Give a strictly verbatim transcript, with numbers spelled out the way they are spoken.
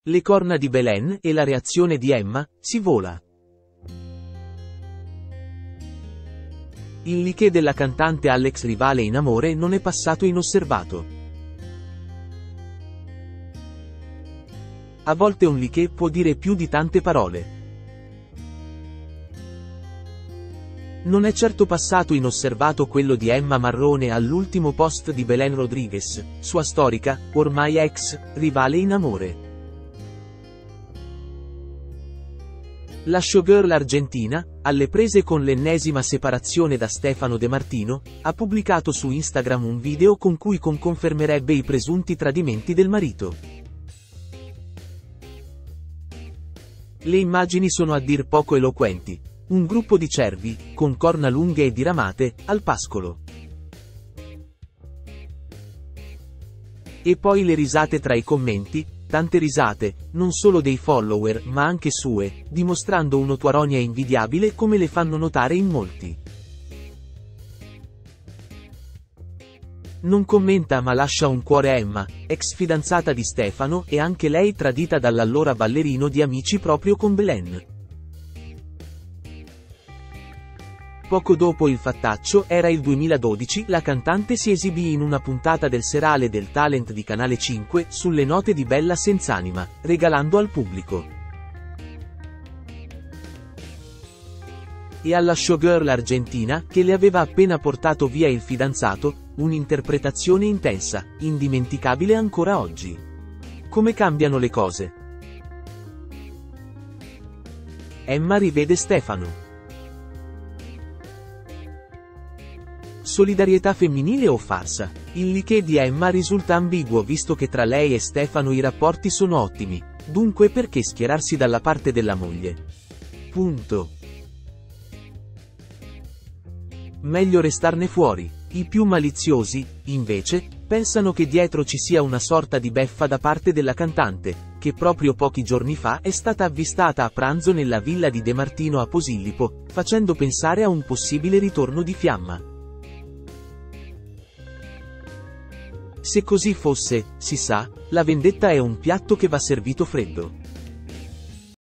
Le corna di Belen e la reazione di Emma, si vola. Il leak della cantante all'ex rivale in amore non è passato inosservato. A volte un leak può dire più di tante parole. Non è certo passato inosservato quello di Emma Marrone all'ultimo post di Belen Rodriguez, sua storica, ormai ex, rivale in amore. La showgirl argentina, alle prese con l'ennesima separazione da Stefano De Martino, ha pubblicato su Instagram un video con cui confermerebbe i presunti tradimenti del marito. Le immagini sono a dir poco eloquenti. Un gruppo di cervi, con corna lunghe e diramate, al pascolo. E poi le risate tra i commenti, tante risate, non solo dei follower ma anche sue, dimostrando un'autoironia invidiabile come le fanno notare in molti. Non commenta ma lascia un cuore Emma, ex fidanzata di Stefano e anche lei tradita dall'allora ballerino di Amici proprio con Belen. Poco dopo il fattaccio, era il duemiladodici, la cantante si esibì in una puntata del serale del talent di Canale cinque, sulle note di Bella Senz'anima, regalando al pubblico. E alla showgirl argentina, che le aveva appena portato via il fidanzato, un'interpretazione intensa, indimenticabile ancora oggi. Come cambiano le cose? Emma rivede Stefano. Solidarietà femminile o farsa? Il leak di Emma risulta ambiguo visto che tra lei e Stefano i rapporti sono ottimi, dunque perché schierarsi dalla parte della moglie? Punto. Meglio restarne fuori. I più maliziosi, invece, pensano che dietro ci sia una sorta di beffa da parte della cantante, che proprio pochi giorni fa è stata avvistata a pranzo nella villa di De Martino a Posillipo, facendo pensare a un possibile ritorno di fiamma. Se così fosse, si sa, la vendetta è un piatto che va servito freddo.